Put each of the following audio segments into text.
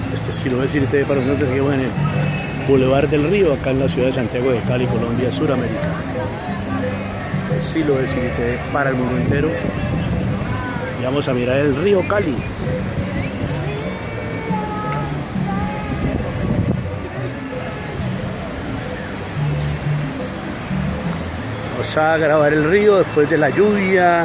Este estilo de City para nosotros que en el Boulevard del Río, acá en la ciudad de Santiago de Cali, Colombia, Suramérica. Estilo de City para el mundo entero. Y vamos a mirar el río Cali. Vamos a grabar el río después de la lluvia.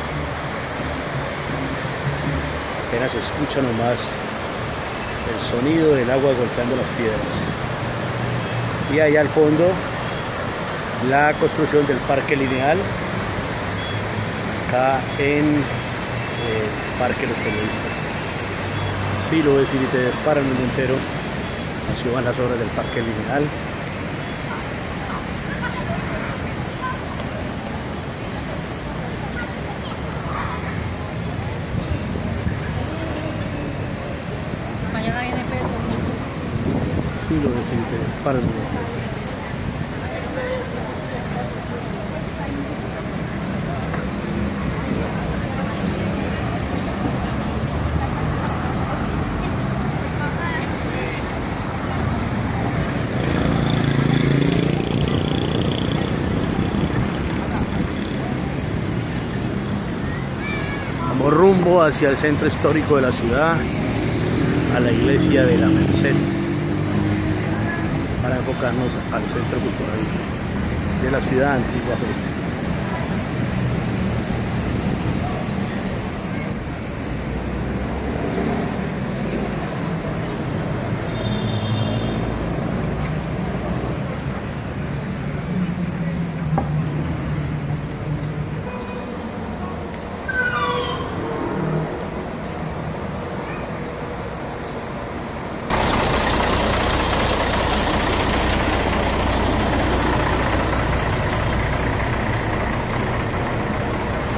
Apenas se escucha nomás el sonido del agua golpeando las piedras. Y allá al fondo la construcción del parque lineal, acá en el Parque Los Periodistas. Sí, lo voy a decir para el mundo entero. Así van las obras del parque lineal. Mañana viene Pedro. Sí, lo voy a decir para el mundo entero. Vamos rumbo hacia el centro histórico de la ciudad, a la iglesia de la Merced, para enfocarnos al centro cultural de la ciudad antigua.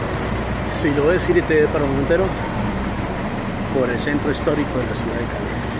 Si lo voy a decir para un entero, por el centro histórico de la ciudad de Cali.